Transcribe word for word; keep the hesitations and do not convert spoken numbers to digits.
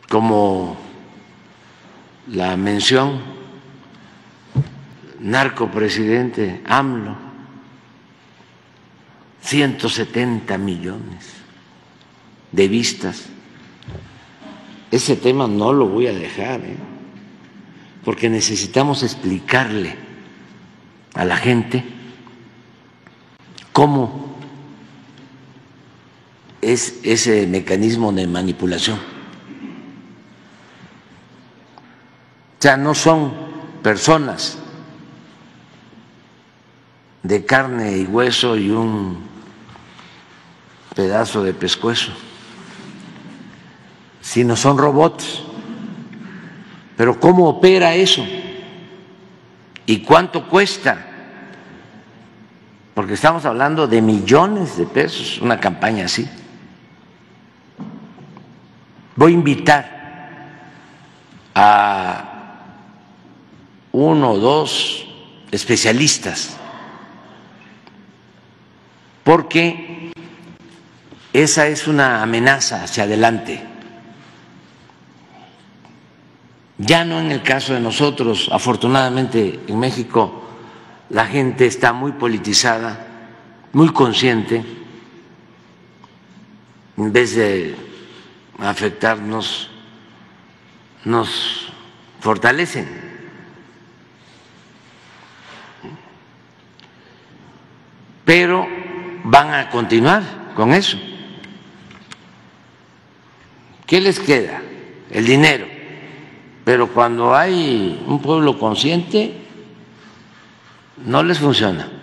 como la mención narcopresidente AMLO, ciento setenta millones de vistas. Ese tema no lo voy a dejar, ¿eh? Porque necesitamos explicarle a la gente cómo es ese mecanismo de manipulación. O sea, no son personas de carne y hueso y un pedazo de pescuezo, sino son robots. Pero ¿cómo opera eso? ¿Y cuánto cuesta? Porque estamos hablando de millones de pesos, una campaña así. Voy a invitar a uno o dos especialistas, porque esa es una amenaza hacia adelante. Ya no en el caso de nosotros, afortunadamente en México la gente está muy politizada, muy consciente, en vez de afectarnos, nos fortalecen. Pero van a continuar con eso. ¿Qué les queda? El dinero. Pero cuando hay un pueblo consciente, no les funciona.